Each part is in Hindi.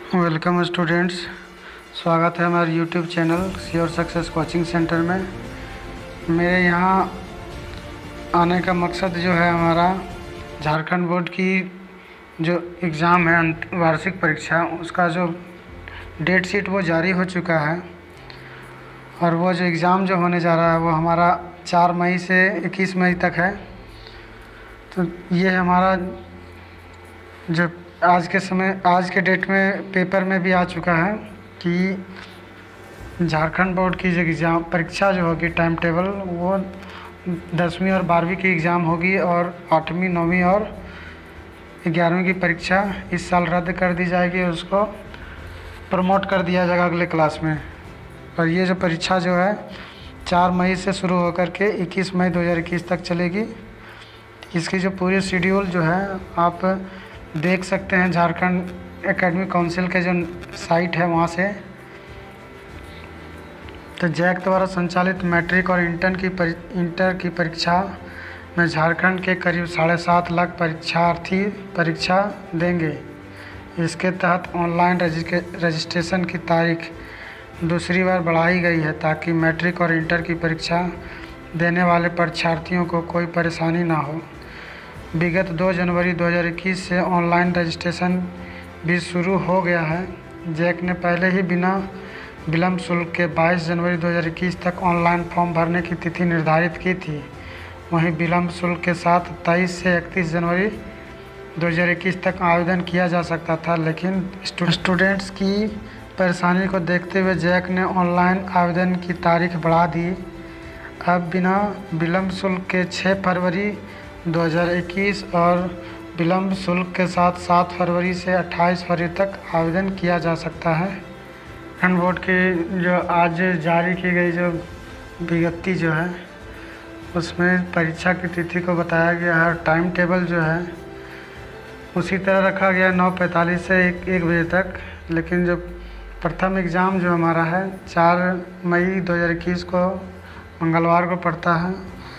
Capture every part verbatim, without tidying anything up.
वेलकम स्टूडेंट्स, स्वागत है हमारे YouTube channel Sure Success coaching centre में। मेरे यहाँ आने का मकसद जो है, हमारा झारखंड बोर्ड की जो एग्ज़ाम है वार्षिक परीक्षा, उसका जो डेट शीट वो जारी हो चुका है और वो जो एग्ज़ाम जो होने जा रहा है वो हमारा चार मई से इक्कीस मई तक है। तो ये हमारा जो आज के समय आज के डेट में पेपर में भी आ चुका है कि झारखंड बोर्ड की जो एग्ज़ाम परीक्षा जो होगी, टाइम टेबल वो दसवीं और बारहवीं की एग्ज़ाम होगी और आठवीं नौवीं और ग्यारहवीं की परीक्षा इस साल रद्द कर दी जाएगी और उसको प्रमोट कर दिया जाएगा अगले क्लास में। और ये जो परीक्षा जो है चार मई से शुरू होकर के इक्कीस मई दो हज़ार इक्कीस तक चलेगी। इसकी जो पूरी शेड्यूल जो है आप देख सकते हैं झारखंड एकेडमिक काउंसिल के जो साइट है वहाँ से। तो जैक द्वारा संचालित मैट्रिक और इंटर की परि, इंटर की परीक्षा में झारखंड के करीब साढ़े सात लाख परीक्षार्थी परीक्षा देंगे। इसके तहत ऑनलाइन रजिस्ट्रेशन की तारीख दूसरी बार बढ़ाई गई है ताकि मैट्रिक और इंटर की परीक्षा देने वाले परीक्षार्थियों को कोई परेशानी ना हो। विगत दो जनवरी दो हज़ार इक्कीस से ऑनलाइन रजिस्ट्रेशन भी शुरू हो गया है। जैक ने पहले ही बिना विलंब शुल्क के बाईस जनवरी दो हज़ार इक्कीस तक ऑनलाइन फॉर्म भरने की तिथि निर्धारित की थी। वहीं विलंब शुल्क के साथ तेईस से इकतीस जनवरी दो हज़ार इक्कीस तक आवेदन किया जा सकता था, लेकिन स्टूडेंट्स की परेशानी को देखते हुए जैक ने ऑनलाइन आवेदन की तारीख बढ़ा दी। अब बिना विलंब शुल्क के छः फरवरी दो हज़ार इक्कीस और विलंब शुल्क के साथ सात फरवरी से अट्ठाईस फरवरी तक आवेदन किया जा सकता है। झारखंड बोर्ड की जो आज जारी की गई जो विज्ञप्ति जो है उसमें परीक्षा की तिथि को बताया गया है। टाइम टेबल जो है उसी तरह रखा गया नौ पैंतालीस से एक एक बजे तक, लेकिन जो प्रथम एग्ज़ाम जो हमारा है चार मई दो हज़ार इक्कीस को मंगलवार को पड़ता है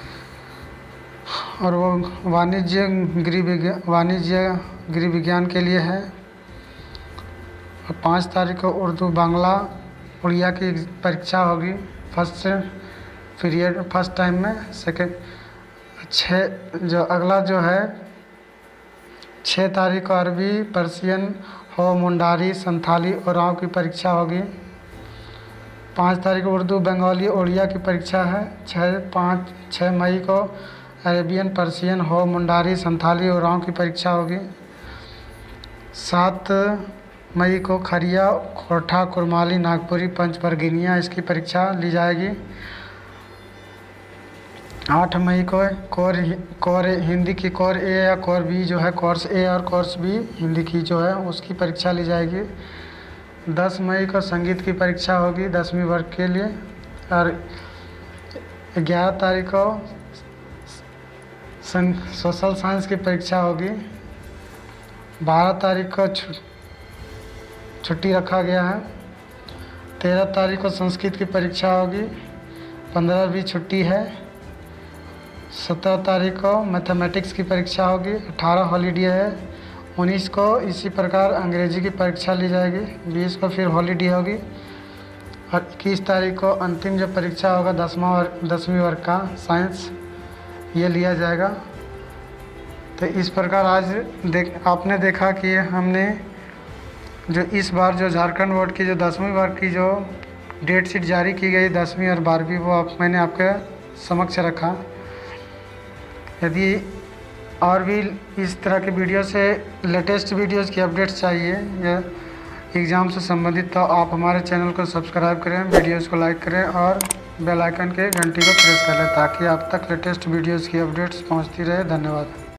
और वो वाणिज्य गृह विज्ञान वाणिज्य गृह विज्ञान के लिए है। और पाँच तारीख को उर्दू बांग्ला उड़िया की परीक्षा होगी फर्स्ट पीरियड फर्स्ट टाइम में। सेकेंड छः जो अगला जो है छः तारीख को अरबी पर्शियन हो मुंडारी संथाली ओराव की परीक्षा होगी। पाँच तारीख को उर्दू बंगाली उड़िया की परीक्षा है। छः पाँच छः मई को अरेबियन पर्शियन हो मुंडारी संथाली ओराव की परीक्षा होगी। सात मई को खरिया खोरठा कुरमाली नागपुरी पंचबरगिनिया इसकी परीक्षा ली जाएगी। आठ मई को कोर कोर हिंदी की कोर ए या कोर बी जो है कोर्स ए और कोर्स बी हिंदी की जो है उसकी परीक्षा ली जाएगी। दस मई को संगीत की परीक्षा होगी दसवीं वर्ग के लिए। और ग्यारह तारीख को सोशल साइंस की परीक्षा होगी। बारह तारीख को छुट्टी रखा गया है। तेरह तारीख को संस्कृत की परीक्षा होगी। पंद्रह भी छुट्टी है। सत्रह तारीख को मैथमेटिक्स की परीक्षा होगी। अठारह हॉलीडे है। उन्नीस को इसी प्रकार अंग्रेजी की परीक्षा ली जाएगी। बीस को फिर हॉलीडे होगी। और इक्कीस तारीख को अंतिम जो परीक्षा होगा दसवां और दसवीं वर्ग का साइंस ये लिया जाएगा। तो इस प्रकार आज देख आपने देखा कि हमने जो इस बार जो झारखंड बोर्ड की जो दसवीं वर्ग की जो डेट शीट जारी की गई दसवीं और बारहवीं वो आप मैंने आपके समक्ष रखा। यदि और भी इस तरह के वीडियो से लेटेस्ट वीडियोस की अपडेट्स चाहिए या एग्ज़ाम से संबंधित तो आप हमारे चैनल को सब्सक्राइब करें, वीडियोस को लाइक करें और बेल आइकन के घंटी को प्रेस कर लें ताकि आप तक लेटेस्ट वीडियोस की अपडेट्स पहुंचती रहे। धन्यवाद।